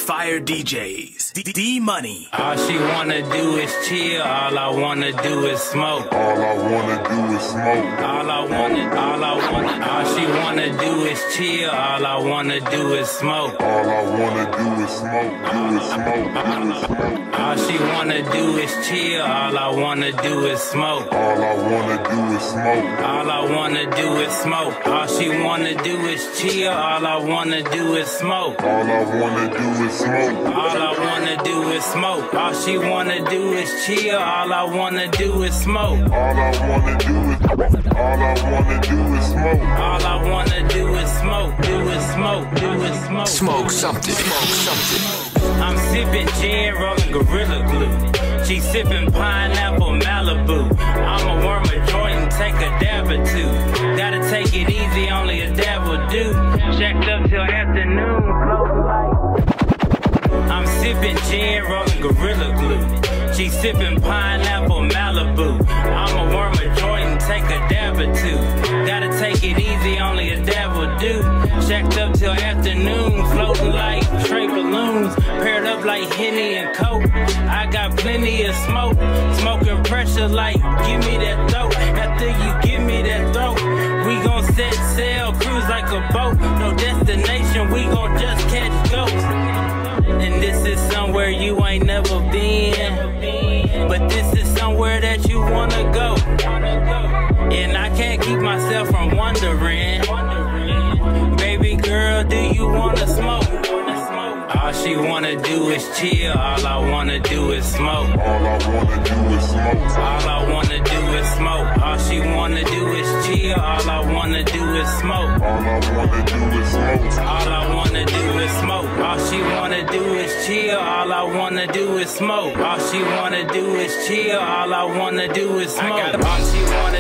Fire DJs. D-Money. All she wanna do is chill. All I wanna do is smoke. All I wanna do is smoke. All she wanna do is chill. All I wanna do is smoke. All I wanna do is smoke. All she wanna do is chill. All I wanna do is smoke. All I wanna do is smoke. All I wanna do is smoke. All she wanna do is chill. All I wanna do is smoke. All I wanna do is smoke. All I wanna do is smoke. All she wanna do is chill. All I wanna do is smoke. All I wanna do is smoke. All I wanna do is smoke. Do is smoke. Smoke something. I'm sipping gin, rolling Gorilla Glue. She sipping pineapple Malibu. I'ma worm a joint and take a dab or two. Gotta take it easy, only a dab will do. Checked up till afternoon, floating like. I'm sipping gin, rolling Gorilla Glue. She sipping pineapple Malibu. I'ma worm a joint and take a dab or two. Gotta take it easy, only a dab will do. Checked up till afternoon, floating like stray balloons. Paired up like Henny and Coke. I got plenty of smoke. Smoking pressure like, give me that throat. After you give me that throat, we gon' set sail, cruise like a boat. No destination, we gon' just catch ghosts. And this is somewhere you ain't never been, but this is somewhere that you wanna go. And I can't keep myself from wondering, baby girl, do you wanna smoke? All she wanna do is chill. All I wanna do is smoke. All I wanna do is smoke. All I wanna do is smoke. All she wanna do is chill. All I wanna do is smoke. All I wanna do is smoke. All I wanna do is smoke. All she wanna do is chill. All I wanna do is smoke. All she wanna do is chill. All I wanna do is smoke. All she wanna